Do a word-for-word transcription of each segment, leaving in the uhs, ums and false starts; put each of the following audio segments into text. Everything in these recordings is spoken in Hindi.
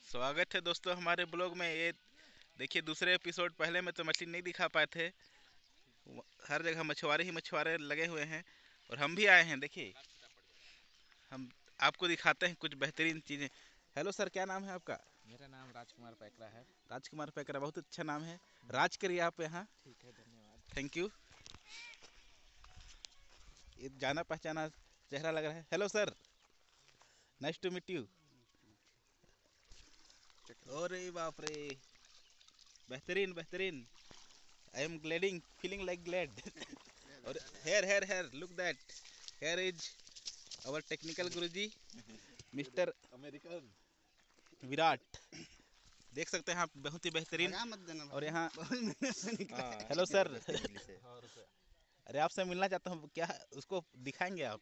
स्वागत है दोस्तों हमारे ब्लॉग में। ये देखिए दूसरे एपिसोड। पहले में तो मछली नहीं दिखा पाए थे। वो- हर जगह मछुआरे ही मछुआरे लगे हुए हैं और हम भी आए हैं। देखिए हम आपको दिखाते हैं कुछ बेहतरीन चीज़ें। हेलो सर, क्या नाम है आपका? मेरा नाम राजकुमार पैकरा है। राजकुमार पैकरा, बहुत अच्छा नाम है। राज करिए आप यहाँ। ठीक है, धन्यवाद। Thank you. ये जाना पहचाना चेहरा लग रहा है। Hello sir, nice to meet you. अरे बाप रे, बेहतरीन बेहतरीन। I am gladding, feeling like glad. और here here here look that. Here is our technical guruji mister American Virat. देख सकते हैं आप, बहुत ही बेहतरीन। मत देना और भाई। यहाँ बहुत मेहनत से निकला है। Hello sir. और रुपया। अरे आपसे मिलना चाहता हूँ, क्या उसको दिखाएंगे आप?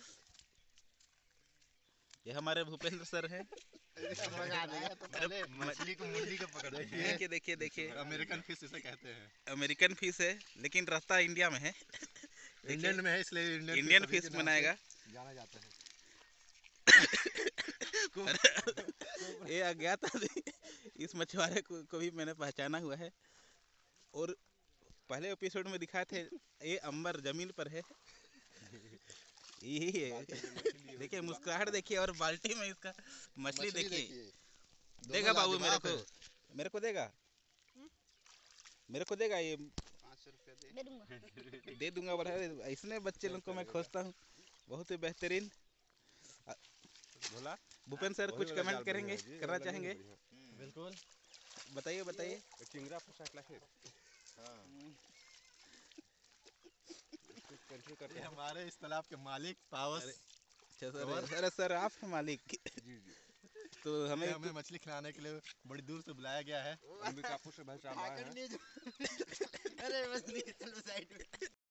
ये हमारे भूपेंद्र सर हैं। मजा आ जाएगा तो पहले मछली को मुरली को पकड़ देखिए देखिए देखिए, अमेरिकन फिश इसे कहते हैं। अमेरिकन फिश है लेकिन रहता इंडिया में है। इंडियन में है इसलिए इंडियन इंडियन फिश फिश बनाएगा। जाना जाता है। ये अज्ञात आदमी, इस मछुआरे को, को भी मैंने पहचाना हुआ है। और पहले एपिसोड में दिखाए थे, ये अंबर जमीन पर है। यही है। देखिए मुस्कुराहट देखिए, और बाल्टी में इसका मछली देखिए। देगा बाबू मेरे को, मेरे को देगा, मेरे को देगा ये। पाँच सौ रुपया दे दूंगा दे दूंगा बोला है। इसने बच्चे लोग को मैं खोजता हूँ। बहुत ही बेहतरीन। अ, बोला। भूपेन सर कुछ कमेंट करेंगे, करना चाहेंगे? बिल्कुल। बताइए बताइए। चिंगरा फंसा है। ये हमारे इस तालाब के मालिक पावस। अरे अच्छा सर, अरे सर आप हैं मालिक? जी जी। तो हमें हमें मछली खिलाने के लिए बड़ी दूर से बुलाया गया है। हम भी काफू से पहचान रहे हैं। अरे मछली चलो साइड में।